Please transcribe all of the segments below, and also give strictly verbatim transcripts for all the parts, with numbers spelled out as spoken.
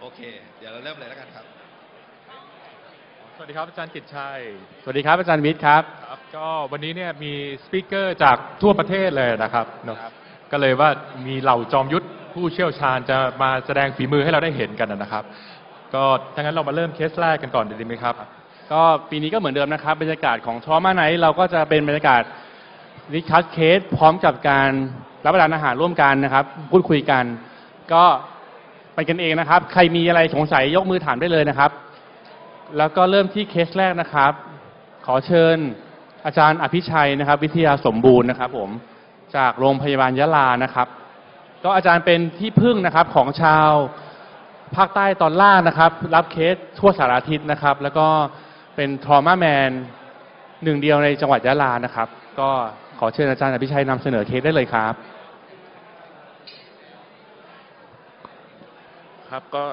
โอเคเดี๋ยวเราเริ่มเลยแล้วกันครับสวัสดีครับอาจารย์กิตชัยสวัสดีครับอาจารย์วิทย์ครับครับก็วันนี้เนี่ยมีสปีกเกอร์จากทั่วประเทศเลยนะครับเนาะก็เลยว่ามีเหล่าจอมยุทธผู้เชี่ยวชาญจะมาแสดงฝีมือให้เราได้เห็นกันนะครับก็ถ้างั้นเรามาเริ่มเคสแรกกันก่อนดีไหมครับก็ปีนี้ก็เหมือนเดิมนะครับบรรยากาศของทรอมาไนท์เราก็จะเป็นบรรยากาศดิสคัสเคสพร้อมกับการรับประทานอาหารร่วมกันนะครับพูดคุยกันก็ไปกันเองนะครับใครมีอะไรสงสัยยกมือถามได้เลยนะครับแล้วก็เริ่มที่เคสแรกนะครับขอเชิญอาจารย์อภิชัยนะครับวิทยาสมบูรณ์นะครับผมจากโรงพยาบาลยะลานะครับก็อาจารย์เป็นที่พึ่งนะครับของชาวภาคใต้ตอนล่างนะครับรับเคสทั่วสารทิศนะครับแล้วก็เป็นทรอมาแมนหนึ่งเดียวในจังหวัดยะลานะครับก็ขอเชิญอาจารย์อภิชัยนำเสนอเคสได้เลยครับครับก็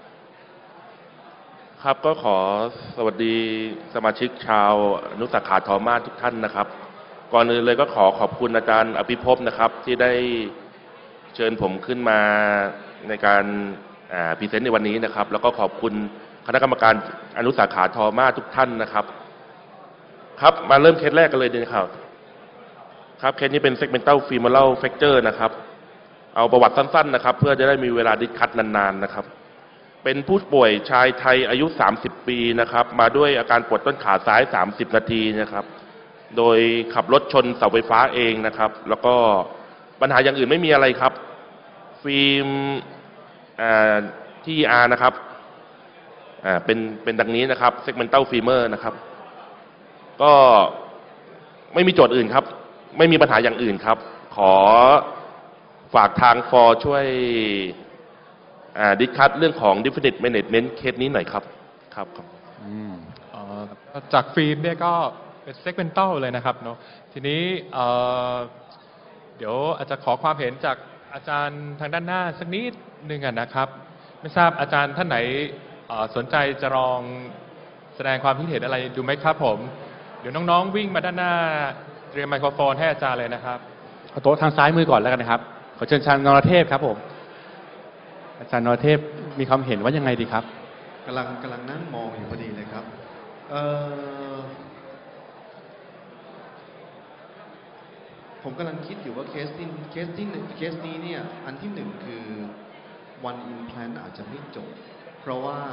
ครับก็ขอสวัสดีสมาชิกชาวอนุสาขาทอมาทุกท่านนะครับก่อนอื่นเลยก็ขอขอบคุณอาจารย์อภิภพนะครับที่ได้เชิญผมขึ้นมาในการพรีเซนต์ในวันนี้นะครับแล้วก็ขอบคุณคณะกรรมการอนุสาขาทอมาทุกท่านนะครับครับมาเริ่มเคสแรกกันเลยดีนะครับครับเคสนี้เป็น segmental femoral fracture นะครับเอาประวัติสั้นๆนะครับเพื่อจะได้มีเวลาดิสคัสนานๆนะครับเป็นผู้ป่วยชายไทยอายุสามสิบปีนะครับมาด้วยอาการปวดต้นขาซ้ายสามสิบนาทีนะครับโดยขับรถชนเสาไฟฟ้าเองนะครับแล้วก็ปัญหาอย่างอื่นไม่มีอะไรครับฟิล์มที่ อาร์ นะครับเป็นเป็นดังนี้นะครับ segmental femur นะครับก็ไม่มีโจทย์อื่นครับไม่มีปัญหาอย่างอื่นครับขอฝากทางฟอร์ช่วยดิสคัสเรื่องของ definite management เคสนี้หน่อยครับครับครับจากฟิล์มเนี่ยก็เป็น segmental เลยนะครับเนาะทีนี้เดี๋ยวอาจจะขอความเห็นจากอาจารย์ทางด้านหน้าสักนิดหนึ่งนะครับไม่ทราบอาจารย์ท่านไหนสนใจจะลองแสดงความคิดเห็นอะไรดูไหมครับผมเดี๋ยวน้องๆวิ่งมาด้านหน้าเตรียมไมโครโฟนให้อาจารย์เลยนะครับเอาโต๊ะทางซ้ายมือก่อนแล้วกันนะครับขอเชิญอาจารย์นรเทพครับผมอาจารย์นรเทพมีความเห็นว่ายังไงดีครับกำลังกำลังนั่งมองอยู่พอดีเลยครับเอ่อผมกำลังคิดอยู่ว่าเคสที่เคสที่เคสนี้เนี่ยอันที่หนึ่งคือ one implant อาจจะไม่จบเพราะว่า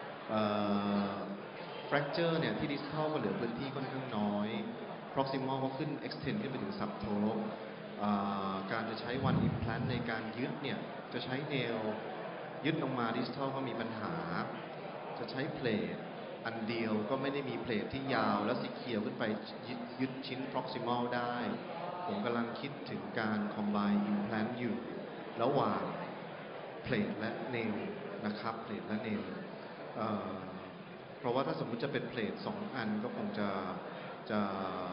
fracture เนี่ยที่ distal ก็เหลือพื้นที่ค่อนข้างน้อย proximal ก็ขึ้น extend ขึ้นไปถึง subtotal การจะใช้ one implant ในการยึดเนี่ยจะใช้เนลยึดลงมา distal ก็มีปัญหาจะใช้เพลทอันเดียวก็ไม่ได้มีเพลทที่ยาวแล้วสีเขียวขึ้นไปยึดยึดชิ้น proximal ได้ผมกำลังคิดถึงการ combine implant อยู่ระหว่างเพลทและเนลนะครับเพลทและเนลเเพราะว่าถ้าสมมุติจะเป็นเพลทสองอันก็คงจะจะ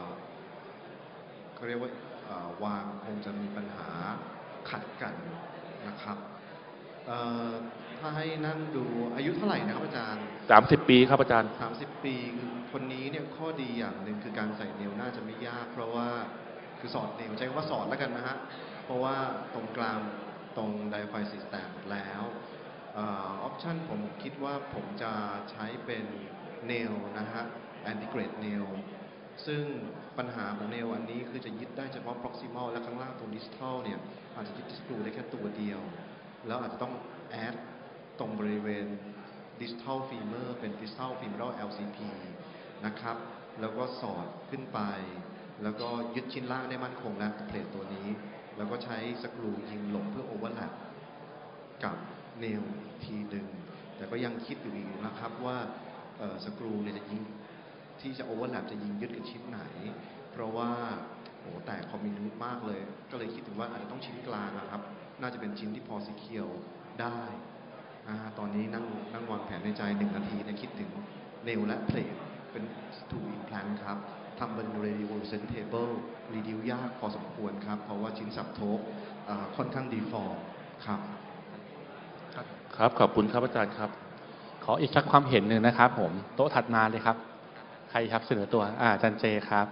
เขาเรียกว่าวางคงจะมีปัญหาขัดกันนะครับถ้าให้นั่งดูอายุเท่าไหร่นะครับอาจารย์สามสิบปีครับอาจารย์สามสิบปีคนนี้เนี่ยข้อดีอย่างหนึ่งคือการใส่เนลน่าจะไม่ยากเพราะว่าคือสอดเนลใช้คำว่าสอดแล้วกันนะฮะเพราะว่าตรงกลางตรงไดอะไฟซิสแตมแล้วออปชันผมคิดว่าผมจะใช้เป็นเนลนะฮะแอนติเกรดเนลซึ่งปัญหาของเนลอันนี้คือจะยึดได้เฉพาะ proximal และข้างล่างตรง distal เนี่ยอาจจะยึดสกรูได้แค่ตัวเดียวแล้วอาจจะต้องแอดตรงบริเวณ distal femur เป็น distal femoral แอล ซี พี นะครับแล้วก็สอดขึ้นไปแล้วก็ยึดชิ้นล่างได้มั่นคงแล้วเพลทตัวนี้แล้วก็ใช้สกรูยิงหลบเพื่อโอเวอร์แลปกับเนลอีกทีหนึ่งแต่ก็ยังคิดอยู่อีกนะครับว่าสกรูเนี่ยจะยิงที่จะโอเวอร์แลปจะยิงยึดกับชิ้นไหนเพราะว่าโอ้แต่คอมมิวนิตมากเลยก็เลยคิดถึงว่าอาจจะต้องชิ้นกลางนะครับน่าจะเป็นชิ้นที่พอสีเขียวได้ตอนนี้นั่งนั่งวางแผนในใจหนึ่งนาทีเนี่ยคิดถึงเนลและเพลทเป็น two implant ครับทำเป็น reduction table reduce ยากพอสมควรครับเพราะว่าชิ้นสับโทบค่อนข้าง deform ครับครับขอบคุณครับอาจารย์ครับขออีกสักความเห็นหนึ่งนะครับผมโต๊ะถัดมาเลยครับใครครับเสนอตัวอาจารย์เจครับ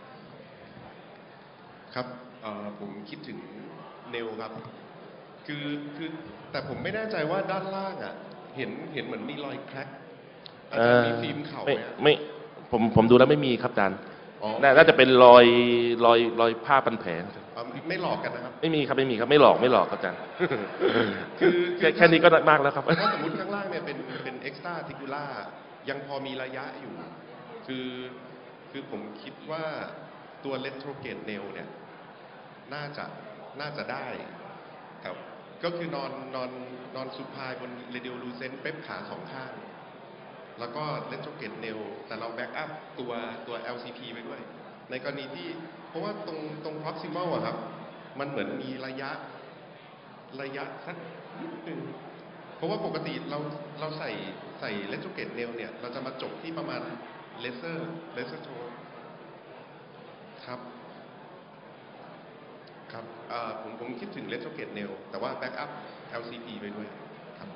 ครับผมคิดถึงเนลครับคือคือแต่ผมไม่แน่ใจว่าด้านล่างอ่ะเห็นเห็นเหมือนมีรอยแคร็กอาเอ่จารย์อมีฟิล์มเข่าไม่ไหมฮะไม่ผมผมดูแล้วไม่มีครับอาจารย์อ๋อน่าน่าจะเป็นรอยรอยรอยผ้าพันแผลอ๋อไม่หลอกกันนะครับไม่มีครับไม่มีครับไม่หลอกไม่หลอกครับอาจารย์คือแค่แค่นี้ก็มากแล้วครับถ้าสมมติข้างล่างเนี่ยเป็นเป็นเอ็กซ์ตร้าทิคูล่ายังพอมีระยะอยู่ คือคือผมคิดว่าตัวเลนโทรเกตเนลเนี่ยน่าจะน่าจะได้ครับก็คือนอนนอนนอนสุพายบนเรดิโอลูเซนเป๊ปขาสองข้าง แล้วก็เลนโทรเกตเนลแต่เราแบ็กอัพตัวตัว แอล ซี พี ไว้ด้วย ในกรณีที่เพราะว่าตรงตรง proximal อะครับ มันเหมือนมีระยะระยะสักนิดหนึ่งเพราะว่าปกติเราเราใส่ใส่เลนโทรเกตเนลเนี่ยเราจะมาจบที่ประมาณเลเซอร์เลเซอร์โทนครับครับอ่าผมผมคิดถึงเลนโทรเกตเนลแต่ว่าแบ็กอัพ แอล ซี พี ไปด้วยครับ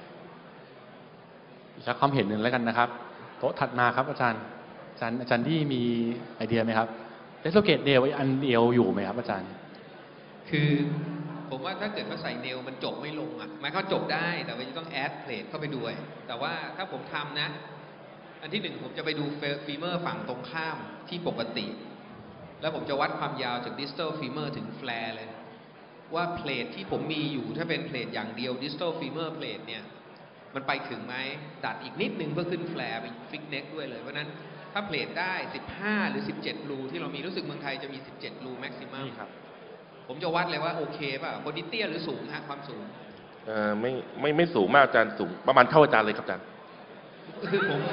อีกสักความเห็นหนึ่งแล้วกันนะครับโต๊ะถัดมาครับอาจารย์อาจารย์อาจารย์ที่มีไอเดียไหมครับเลสโลเกตเดลอันเดียวอยู่ไหมครับอาจารย์คือผมว่าถ้าเกิดเขาใส่เนลมันจบไม่ลงอ่ะหมายเขาจบได้แต่ว่าจะต้องแอดเพลทเข้าไปด้วย แต่ว่าถ้าผมทำนะ อันที่หนึ่งผมจะไปดูฟีเมอร์ฝั่งตรงข้ามที่ปกติ แล้วผมจะวัดความยาวจากดิส t ัลฟีเมอร์ถึงแฟร์เลย ว่าเพลทที่ผมมีอยู่ถ้าเป็นเพลทอย่างเดียวดิส t ัลฟีเมอร์เพลทเนี่ยมันไปถึงไหมดัดอีกนิดนึงเพื่อขึ้นแฟร์ไปฟิกเน็กด้วยเลยเพราะนั้นถ้าเพลทได้สิบห้าหรือสิบเจ็ดรูที่เรามีรู้สึกเมืองไทยจะมีสิบเจ็ดรูแม็กซิมัมผมจะวัดเลยว่าโอเคป่ะคนที่เตี้ยหรือสูงฮะความสูงเอ่อไม่ไม่ไม่สูงมากอาจารย์สูงประมาณเท่าอาจารย์เลยครับอาจารย์คือผม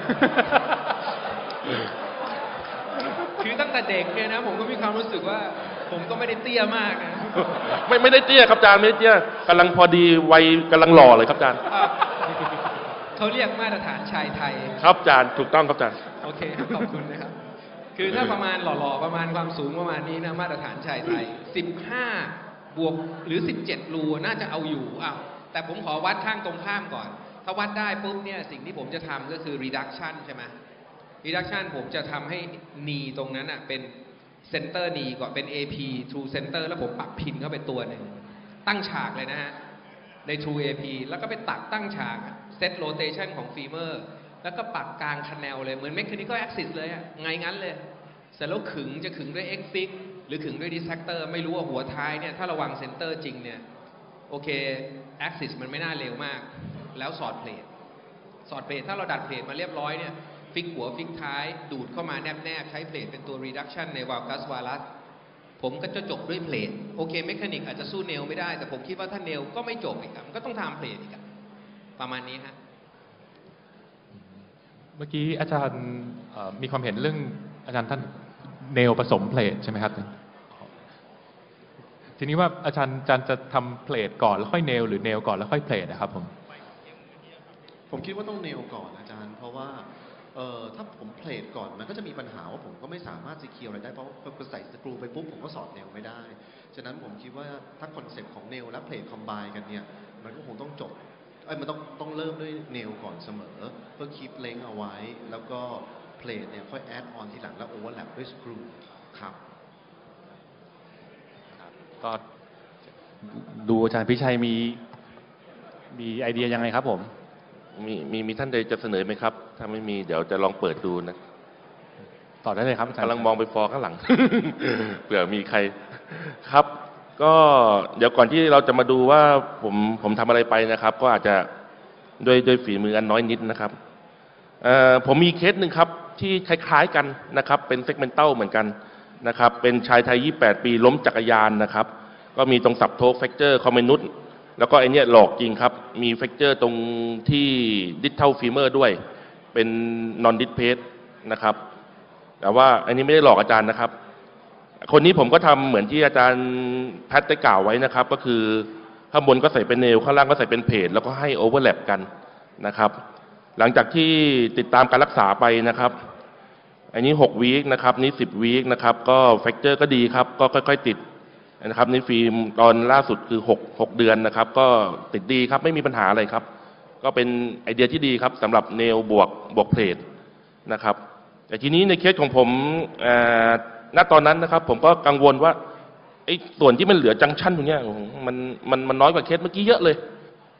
คือตั้งแต่เด็กเนี่ยนะผมก็มีความรู้สึกว่าผมก็ไม่ได้เตี้ยมากนะไม่ไม่ได้เตี้ยครับอาจารย์ไม่ได้เตี้ยกำลังพอดีวัยกำลังหล่อเลยครับอาจารย์เขาเรียกมาตรฐานชายไทยครับอาจารย์ถูกต้องครับอาจารย์โอเคครับขอบคุณนะครับ คือถ้าประมาณหล่อๆประมาณความสูงประมาณนี้นะมาตรฐานชายไทยสิบห้าบวกหรือสิบเจ็ดรูน่าจะเอาอยู่อ้าวแต่ผมขอวัดข้างตรงข้ามก่อน ถ้าวัดได้ปุ๊บเนี่ยสิ่งที่ผมจะทำก็คือ reduction ใช่ไหม reduction ผมจะทำให้ knee ตรงนั้นอ่ะเป็น center knee ก่อนเป็น เอ พี true center แล้วผมปักพินเข้าไปตัวหนึ่งตั้งฉากเลยนะฮะใน true เอ พี แล้วก็ไปตักตั้งฉาก set rotation ของ femur แล้วก็ปักกลางคันแนวเลยเหมือน mechanical axis เลยอะไงงั้นเลยเสร็จแล้วขึงจะขึงด้วย x fix หรือขึงด้วย dissector ไม่รู้ว่าหัวท้ายเนี่ยถ้าระวัง center จริงเนี่ยโอเค axis มันไม่น่าเร็วมากแล้วสอดเพลทสอดเพลทถ้าเราดัดเพลทมาเรียบร้อยเนี่ยฟิกหัวฟิกท้ายดูดเข้ามาแนบๆใช้เพลทเป็นตัว reduction ใน valgus valus ผมก็จะจบด้วยเพลทโอเคเมคานิกอาจจะสู้เนลไม่ได้แต่ผมคิดว่าถ้าเนลก็ไม่จบอีกครับก็ต้องทำเพลทอีกประมาณนี้ฮะเมื่อกี้อาจารย์เอ่อมีความเห็นเรื่องอาจารย์ท่านเนลผสมเพลทใช่ไหมครับทีนี้ว่าอาจารย์อาจารย์จะทำเพลทก่อนแล้วค่อยเนลหรือเนลก่อนแล้วค่อยเพลทนะครับผมผมคิดว่าต้องเนลก่อนอาจารย์เพราะว่าเอ่อถ้าผมเพลทก่อนมันก็จะมีปัญหาว่าผมก็ไม่สามารถจะเคลียร์อะไรได้เพราะพอใส่สกรูไปปุ๊บผมก็สอดเนลไม่ได้ฉะนั้นผมคิดว่าถ้าคอนเซ็ปต์ของเนลและเพลทคอมไบกันเนี่ยมันก็คงต้องจบไอ้มันต้องต้องเริ่มด้วยเนลก่อนเสมอเพื่อคีปเลงเอาไว้แล้วก็เพลทเนี่ยค่อยแอดออนทีหลังแล้วโอเวอร์แลปด้วยสกรูครับก็ดูอาจารย์พิชัยมีมีไอเดียยังไงครับผมมีมีมีท่านใดจะเสนอไหมครับ ถ้าไม่มีเดี๋ยวจะลองเปิดดูนะต่อได้เลยครับอาจารย์กำลังมองไปฟอข้างหลัง เผื่อมีใครครับ ก็เดี๋ยวก่อนที่เราจะมาดูว่าผมผมทำอะไรไปนะครับ ก็อาจจะด้วยด้วยฝีมืออันน้อยนิดนะครับเอ่อผมมีเคสหนึ่งครับที่คล้ายๆกันนะครับเป็นเซกเมนตัลเหมือนกันนะครับเป็นชายไทยยี่สิบแปดปีล้มจักรยานนะครับก็มีตรงสับโทกแฟกเจอร์คอมเมนุสแล้วก็ไอเนี้ยหลอกจริงครับมีแฟกเจอร์ตรงที่ดิสเทลฟีเมอร์ด้วยเป็นนอนดิสเพสนะครับแต่ว่าอันนี้ไม่ได้หลอกอาจารย์นะครับคนนี้ผมก็ทำเหมือนที่อาจารย์แพทได้กล่าวไว้นะครับก็คือข้างบนก็ใส่เป็นเนลข้างล่างก็ใส่เป็นเพจแล้วก็ให้โอเวอร์แลปกันนะครับหลังจากที่ติดตามการรักษาไปนะครับอันนี้หกวีคนะครับนี่สิบวีคนะครับก็แฟกเจอร์ก็ดีครับก็ค่อยๆติดนะครับนี่ฟิล์มตอนล่าสุดคือหก หกเดือนนะครับก็ติดดีครับไม่มีปัญหาอะไรครับก็เป็นไอเดียที่ดีครับสำหรับเนลบวกบวกเพลทนะครับแต่ทีนี้ในเคสของผมณตอนนั้นนะครับผมก็กังวลว่าไอ้ส่วนที่มันเหลือจังชั่นตรงนี้มันมันมันน้อยกว่าเคสเมื่อกี้เยอะเลย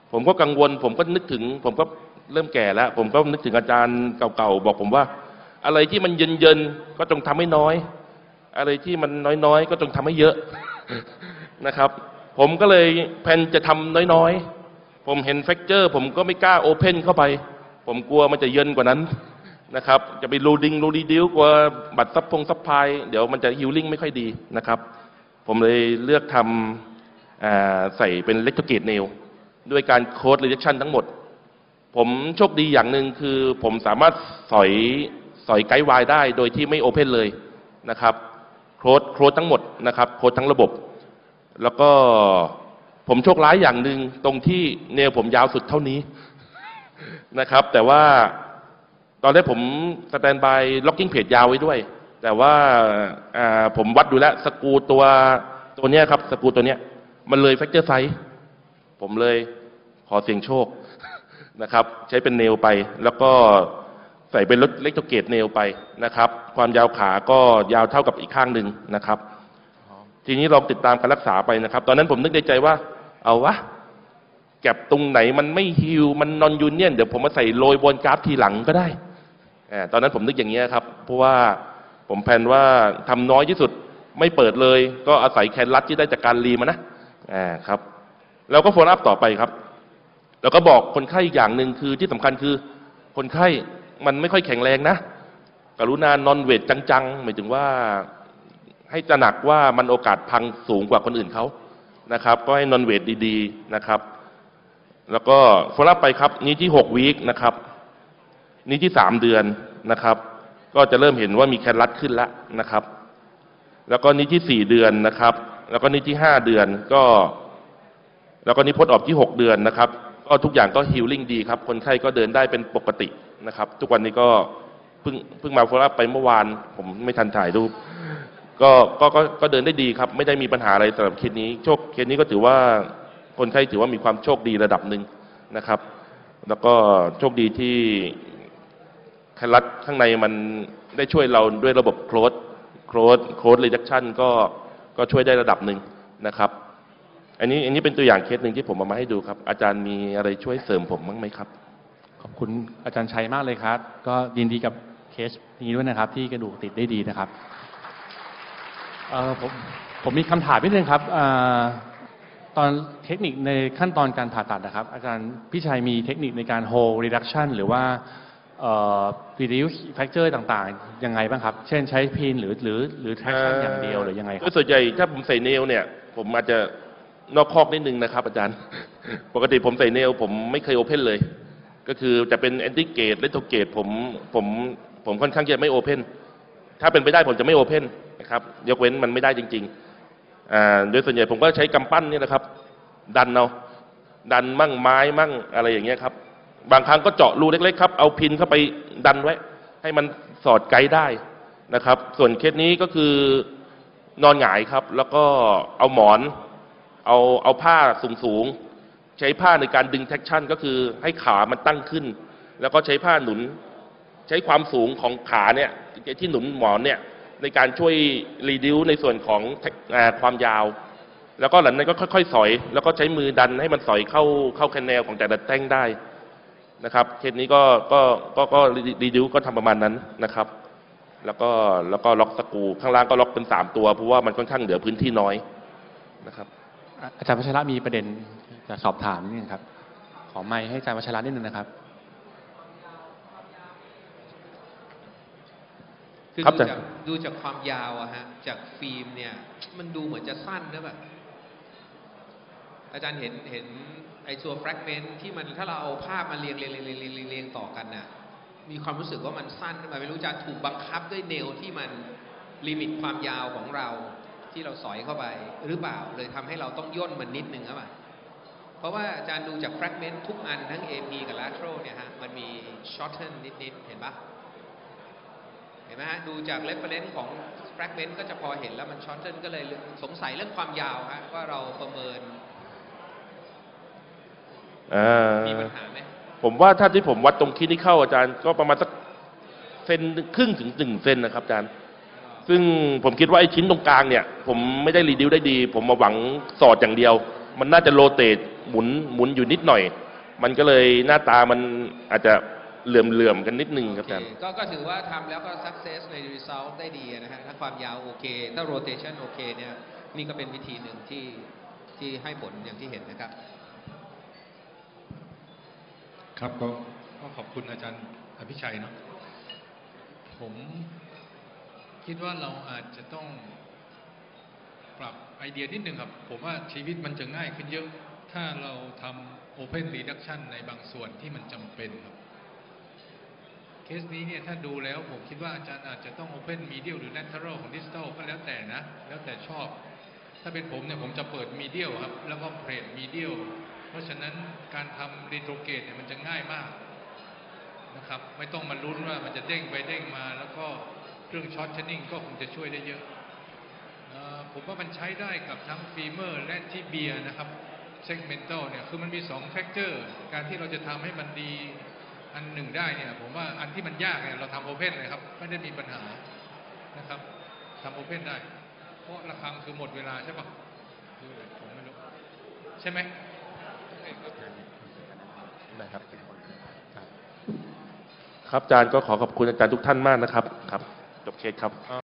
ผมก็กังวล ผมก็นึกถึง ผมก็เริ่มแก่แล้ว ผมก็นึกถึงอาจารย์เก่าๆบอกผมว่า อะไรที่มันเย็นๆก็จงทำให้น้อย อะไรที่มันน้อยๆก็จงทำให้เยอะ นะครับ ผมก็เลยแพลนจะทำน้อยๆ ผมเห็นแฟกเจอร์ ผมก็ไม่กล้าโอเพนเข้าไป ผมกลัวมันจะเยินกว่านั้นนะครับ จะไปรูดิงรูดีดิวกว่าบัตรซับพงซับพายเดี๋ยวมันจะฮิลลิ่งไม่ค่อยดีนะครับ ผมเลยเลือกทำใส่เป็นเล็กโทเกตเนลด้วยการโค้ดรีเจคชั่นทั้งหมด ผมโชคดีอย่างหนึ่งคือผมสามารถสอยสอยไกด์ไวน์ได้โดยที่ไม่โอเพนเลยนะครับโค้ดโค้ดทั้งหมดนะครับโค้ดทั้งระบบ แล้วก็ผมโชคร้ายอย่างหนึ่งตรงที่เนลผมยาวสุดเท่านี้นะครับ แต่ว่าตอนแรกผมสแตนบายล็อกกิ้งเพจยาวไว้ด้วย แต่ว่าผมวัดดูแล้วสกรูตัวตัวเนี้ยครับสกรูตัวเนี้ยมันเลยแฟกเจอร์ไซส์ผมเลยขอเสี่ยงโชคนะครับใช้เป็นเนลไปแล้วก็ใส่เป็นเล็กโทเกตเนลไปนะครับความยาวขาก็ยาวเท่ากับอีกข้างหนึ่งนะครับทีนี้ลองติดตามการรักษาไปนะครับตอนนั้นผมนึกในใจว่าเอาวะแก็บตรงไหนมันไม่ฮิวมันนอนยูเนียนเดี๋ยวผมมาใส่โรยบนกราฟทีหลังก็ได้ตอนนั้นผมนึกอย่างนี้ครับเพราะว่าผมแพลนว่าทำน้อยที่สุดไม่เปิดเลยก็อาศัยแคนลัดที่ได้จากการรีมานะอ่าครับแล้วก็โฟล์อัพต่อไปครับแล้วก็บอกคนไข้อีกอย่างหนึ่งคือที่สำคัญคือคนไข้มันไม่ค่อยแข็งแรงนะกรุณานอนเวทจังๆหมายถึงว่าให้ตระหนักว่ามันโอกาสพังสูงกว่าคนอื่นเขานะครับก็ให้นอนเวทดีๆนะครับแล้วก็โฟล์อัพไปครับนี้ที่หกวีคนะครับนี้ที่สามเดือนนะครับก็จะเริ่มเห็นว่ามีแคนลัดขึ้นแล้วนะครับแล้วก็นี้ที่สี่เดือนนะครับแล้วก็นี้ที่ห้าเดือนก็แล้วก็นี้พ้นออกที่หกเดือนนะครับก็ทุกอย่างก็ฮีลลิ่งดีครับคนไข้ก็เดินได้เป็นปกตินะครับทุกวันนี้ก็เพิ่งเพิ่งมาโฟล์อัพไปเมื่อวานผมไม่ทันถ่ายรูปก็ก็ก็ก็เดินได้ดีครับไม่ได้มีปัญหาอะไรสำหรับเคสนี้โชคเคสนี้ก็ถือว่าคนไข้ถือว่ามีความโชคดีระดับหนึ่งนะครับแล้วก็โชคดีที่แคนลัดข้างในมันได้ช่วยเราด้วยระบบโคลดโคลดโคลดรีดักชันก็ก็ช่วยได้ระดับหนึ่งนะครับอันนี้อันนี้เป็นตัวอย่างเคสหนึ่งที่ผมเอามาให้ดูครับอาจารย์มีอะไรช่วยเสริมผมบ้างไหมครับขอบคุณอาจารย์ชัยมากเลยครับก็ยินดีกับเคสนี้ด้วยนะครับที่กระดูกติดได้ดีนะครับเอ่อผมผมมีคำถามนิดนึงครับตอนเทคนิคในขั้นตอนการผ่าตัดนะครับอาจารย์พี่ชัยมีเทคนิคในการ hold reduction หรือว่าเอ่อ reduce factor ต่างๆยังไงบ้างครับเช่นใช้พินหรือหรือหรือ traction อย่างเดียวหรือยังไงครับส่วนใหญ่ถ้าผมใส่เนลเนี่ยผมอาจจะนอกคอกนิดนึงนะครับอาจารย์ ปกติผมใส่เนลผมไม่เคยโอเพนเลยก็คือจะเป็นแอนติเกตเลโทเกตผมผมผมค่อนข้างจะไม่โอเพนถ้าเป็นไปได้ผมจะไม่โอเพนนะครับยกเว้นมันไม่ได้จริงๆอ่าโดยส่วนใหญ่ผมก็ใช้กำปั้นนี่นะครับดันเอาดันมั่งไม้มั่งอะไรอย่างเงี้ยครับบางครั้งก็เจาะรูเล็กๆครับเอาพินเข้าไปดันไว้ให้มันสอดไกด์ได้นะครับส่วนเคสนี้ก็คือนอนหงายครับแล้วก็เอาหมอนเอาเอาผ้าสูงๆใช้ผ้าในการดึงแท็กชั่นก็คือให้ขามันตั้งขึ้นแล้วก็ใช้ผ้าหนุนใช้ความสูงของขาเนี่ยที่หนุนหมอนเนี่ยในการช่วยรีดิวในส่วนของความยาวแล้วก็หลังนั้นก็ค่อยๆสอยแล้วก็ใช้มือดันให้มันสอยเข้าเข้าแคนแนลของแต่ละแท่งได้นะครับเคสนี้ก็ก็ก็ก็รีดิวก็ทำประมาณนั้นนะครับแล้วก็แล้วก็ล็อกสกรูข้างล่างก็ล็อกเป็นสามตัวเพราะว่ามันค่อนข้างเหลือพื้นที่น้อยนะครับอาจารย์วัชระมีประเด็นจะสอบถามนิดนึงครับขอไมค์ให้อาจารย์วัชระนิดนึงนะครับคือดูจากดูจากความยาวอะฮะจากฟิล์มเนี่ยมันดูเหมือนจะสั้นนะแบบอาจารย์เห็นเห็นไอ้ตัวแฟรกเมนต์ที่มันถ้าเราเอาภาพมาเรียงเรียงเรียงเรียงเรียงเรียงต่อกันน่ะมีความรู้สึกว่ามันสั้นขึ้นมาไม่รู้จะถูกบังคับด้วยเนลที่มันลิมิตความยาวของเราที่เราสอยเข้าไปหรือเปล่าเลยทำให้เราต้องย่นมันนิดนึงครับเพราะว่าอาจารย์ดูจากแฟรกเมนต์ทุกอันทั้ง เอ พี กับ lateral เนี่ยฮะมันมี shorten นิดๆเห็นปะเห็นไหมฮะดูจาก reference ของ fragment ก็จะพอเห็นแล้วมัน shorten ก็เลยสงสัยเรื่องความยาวฮะว่าเราประเมินมีปัญหาไหมผมว่าถ้าที่ผมวัดตรงคลินิคเข้าอาจารย์ก็ประมาณสักเซนครึ่งถึงหนึ่งเซนนะครับอาจารย์ซึ่งผมคิดว่าไอ้ชิ้นตรงกลางเนี่ยผมไม่ได้รีดิวได้ดีผมมาหวังสอดอย่างเดียวมันน่าจะโรเตทหมุนหมุนอยู่นิดหน่อย มันก็เลยหน้าตามันอาจจะเหลื่อมๆกันนิดนึงครับอาจารย์โอเคก็ก็ถือว่าทำแล้วก็ success ใน result ได้ดีนะฮะถ้าความยาวโอเค ถ้า rotation โอเคเนี่ยนี่ก็เป็นวิธีหนึ่งที่ที่ให้ผลอย่างที่เห็นนะครับครับก็ก็ขอบคุณอาจารย์อภิชัยเนาะผมคิดว่าเราอาจจะต้องปรับไอเดียนิดหนึ่งครับ ผมว่าชีวิตมันจะง่ายขึ้นเยอะ ถ้าเราทำ Open Reduction ในบางส่วนที่มันจำเป็นครับเคสนี้เนี่ยถ้าดูแล้วผมคิดว่าอาจารย์อาจจะต้อง Open Medial หรือ Lateral ของ Distal ก็แล้วแต่นะ แล้วแต่ชอบ ถ้าเป็นผมเนี่ยผมจะเปิด Medial ครับแล้วก็เพลท Medial เพราะฉะนั้นการทำ Retrograde เนี่ยมันจะง่ายมากนะครับไม่ต้องมาลุ้นว่ามันจะเด้งไปเด้งมาแล้วก็เครื่องช็อตเชนนิ่งก็คงจะช่วยได้เยอะเอ่อผมว่ามันใช้ได้กับทั้งฟีเมอร์และทิเบียนะครับเซกเมนทัลเนี่ยคือมันมีสองแฟกเตอร์การที่เราจะทำให้มันดีอันหนึ่งได้เนี่ยผมว่าอันที่มันยากเนี่ยเราทำโอเพนเลยครับไม่ได้มีปัญหานะครับทำโอเพนได้เพราะระฆังคือหมดเวลาใช่ปะคืออะไรผมไม่รู้ใช่ไหมนะครับครับอาจารย์ก็ขอขอบคุณอาจารย์ทุกท่านมากนะครับครับจบเคสครับ